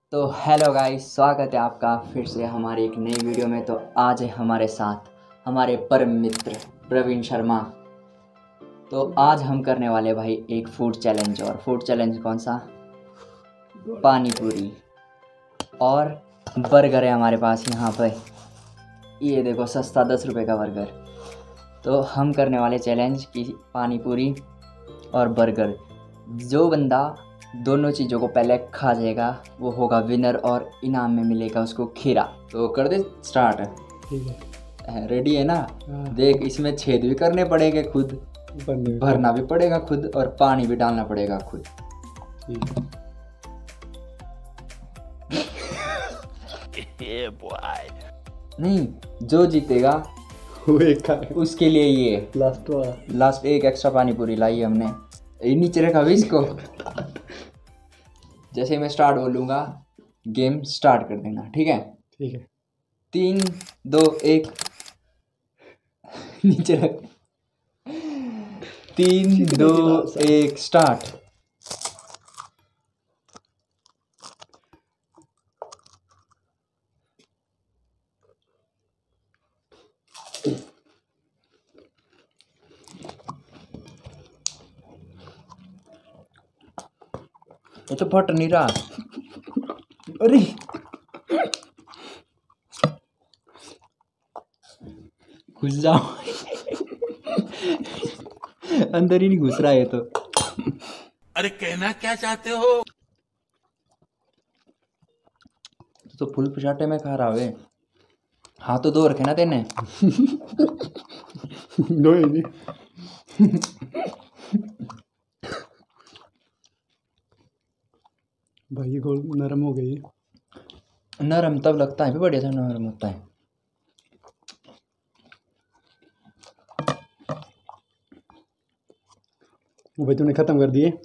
तो hello guys, स्वागत है आपका फिर से हमारी एक नई वीडियो में। तो आज है हमारे साथ हमारे परम मित्र प्रवीण शर्मा। तो आज हम करने वाले भाई एक फूड चैलेंज। और फूड चैलेंज कौन सा? पानी पूरी और बर्गर है हमारे पास यहाँ पे। ये देखो, सस्ता 10 रुपये का बर्गर। तो हम करने वाले चैलेंज की पानी पूरी और बर्गर। जो बंदा दोनों चीज़ों को पहले खा जाएगा वो होगा विनर और इनाम में मिलेगा उसको खीरा। तो कर दे स्टार्ट। ठीक है, रेडी है ना? देख, इसमें छेद भी करने पड़ेंगे खुद, भरना भी पड़ेगा खुद और पानी भी डालना पड़ेगा खुद। नहीं, जो जीतेगा वो एक खाएगा। उसके लिए ये लास्ट एक एक्स्ट्रा पानी पूरी लाई हमने। ये नीचे रखा भी इसको। जैसे मैं स्टार्ट बोलूँगा गेम स्टार्ट कर देना, ठीक है? ठीक है। 3, 2, 1 नीचे रख। 3, 2, 1 स्टार्ट। ये तो फट नहीं रहा। अरे घुस जाओ। अंदर ही नहीं घुस रहा है तो। अरे कहना क्या चाहते हो? तो फुल पचाटे में खा रहा है। हाँ तो दो रखे ना तेने। दो ही नहीं। भाई ये गोल नरम हो गई। नरम तब लगता है, भी बढ़िया था नरम होता है। वो भाई तूने खत्म कर दिए।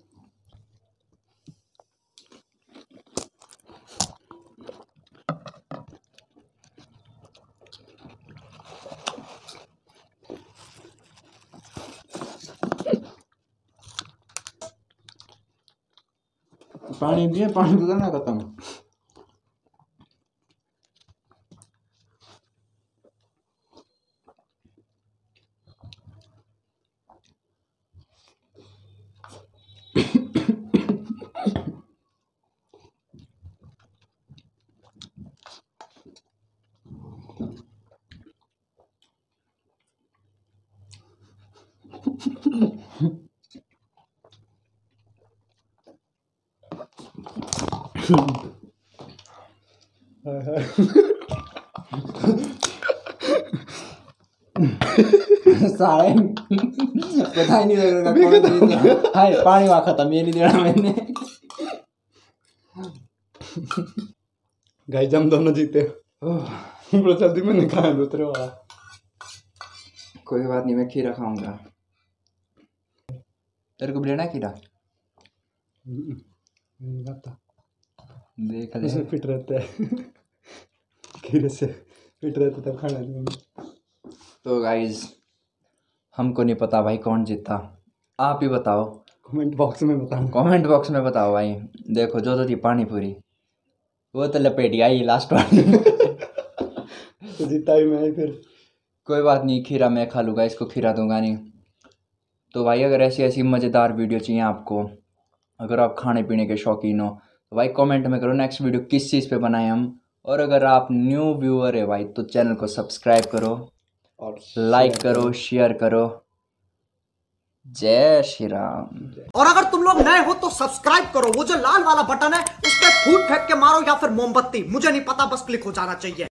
पानी भी है, पानी को करना खत्म। सारे पता ही नहीं लग रहा कौन जीता। हाय, पानी वहाँ खत्म, ये नहीं देना मैंने। गाइस हम दोनों जीते। बड़ा जल्दी मैंने खाया दूसरे वाला। कोई बात नहीं, मैं खीरा खाऊंगा। तेरे को भी लेना है खीरा? नहीं खाता। देख ले, इसमें फिट रहता है। खीरे से फिट रहता तब खाना नहीं। तो गाइज हमको नहीं पता भाई कौन जीता, आप ही बताओ कमेंट बॉक्स में बताओ। कमेंट बॉक्स में बताओ भाई। देखो, जो तो थी पानी पूरी वो तो लपेट आई लास्ट वाली। तो जीता ही मैं फिर। कोई बात नहीं, खीरा मैं खा लूँगा, इसको खीरा दूंगा नहीं। तो भाई अगर ऐसी ऐसी मज़ेदार वीडियो चाहिए आपको, अगर आप खाने पीने के शौकीन हो, तो भाई कमेंट में करो नेक्स्ट वीडियो किस चीज़ पे बनाएं हम। और अगर आप न्यू व्यूअर है भाई तो चैनल को सब्सक्राइब करो और लाइक करो, शेयर करो। जय श्री राम। और अगर तुम लोग नए हो तो सब्सक्राइब करो, वो जो लाल वाला बटन है उस पर फूट फेंक के मारो या फिर मोमबत्ती, मुझे नहीं पता, बस क्लिक हो जाना चाहिए।